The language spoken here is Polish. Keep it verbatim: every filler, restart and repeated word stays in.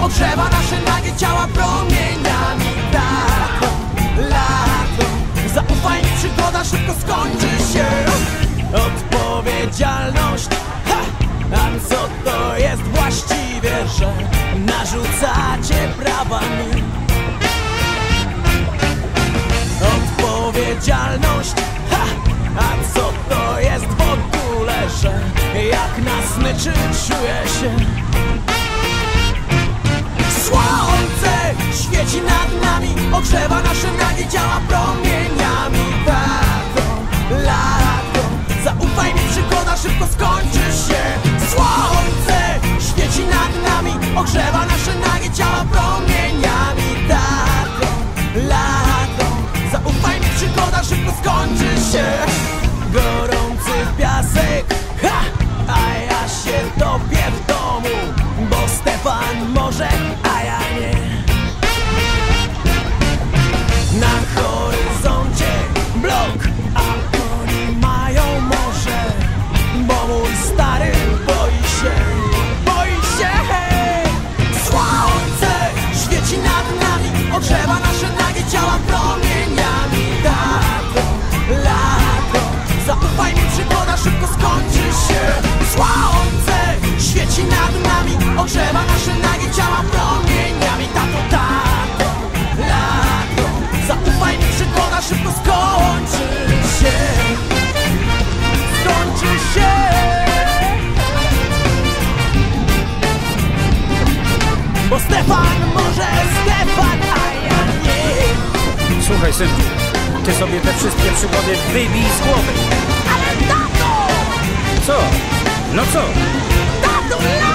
ogrzewa nasze nagie ciała promieniami. Lato, lato, zaufaj mi, przygoda szybko skończy się. Odpowiedzialność, ha! A co to jest właściwie, że narzucacie prawa mi? Odpowiedzialność, ha! A co to jest w ogóle, że jak na smyczy czuję się? Słońce świeci nad nami, ogrzewa nasze nagie ciała promieniami. Lato, lato, zaufaj mi, przygoda szybko skończy się. Słońce świeci nad nami, ogrzewa nasze nagie ciała promieniami. Lato, lato, zaufaj mi, przygoda szybko skończy się. Gorący piasek, ha! A ja się topię w domu, bo Stefan może, a ja nie. Na horyzoncie blok, a oni mają morze, bo mój stary boi się, boi się. Słońce świeci nad nami, ogrzewa nasze nagie ciała promieniami. Lato, lato, zaufaj mi, przygoda szybko skończy się. Słońce świeci nad nami, ogrzewa nasze nagie ciała promieniami. Tato, tato, lato, zaufaj mi, przygoda szybko skończy się. Skończy się. Bo Stefan może, Stefan, a ja nie. Słuchaj, synku, ty sobie te wszystkie przygody wybij z głowy. Ale tato! Co? No co? Tato,